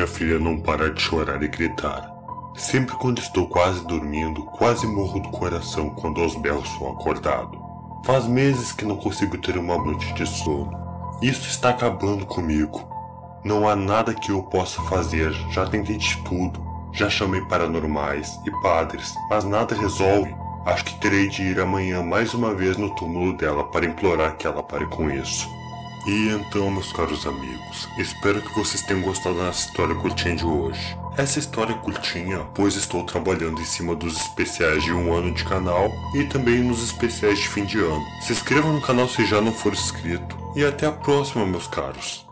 minha filha não para de chorar e gritar. Sempre quando estou quase dormindo, quase morro do coração quando aos berros sou acordado. Faz meses que não consigo ter uma noite de sono. Isso está acabando comigo. Não há nada que eu possa fazer, já tentei de tudo. Já chamei paranormais e padres, mas nada resolve. Acho que terei de ir amanhã mais uma vez no túmulo dela para implorar que ela pare com isso. E então, meus caros amigos, espero que vocês tenham gostado dessa história curtinha de hoje. Essa história é curtinha, pois estou trabalhando em cima dos especiais de 1 ano de canal e também nos especiais de fim de ano. Se inscreva no canal se já não for inscrito e até a próxima, meus caros.